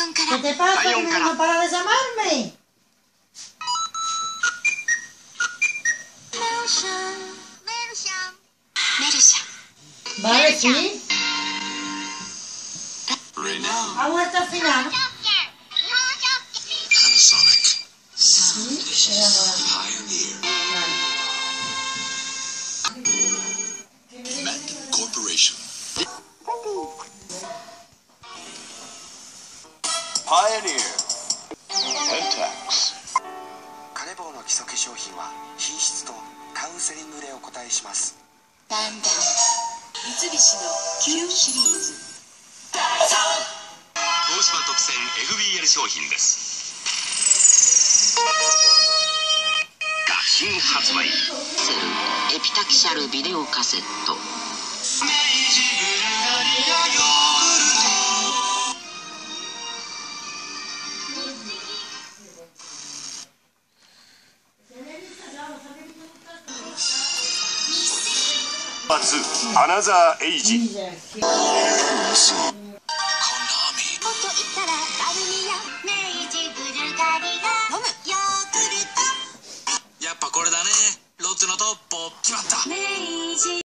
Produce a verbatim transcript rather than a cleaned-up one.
オンから。 ¿Qué te pasa? Que no para de llamarme. Vale, sí. ¿Ha vuelto al final? Panasonic. Sí, era Pioneer. Mandan Corporation. Pioneer. Pentax. カネボウの基礎化粧品は品質とカウンセリングでお答えします。 だんだん三菱の Q シリーズ。 東芝特選 エフビーエル 商品です。新発売セルエピタキシャルビデオカセット。 初アナザーエイジ。 Mira, sí. もっと言ったらバルミヤ明治ブルガリア飲むヨーグルト。 やっぱこれだね。ロッテのトッポ決まった。 明治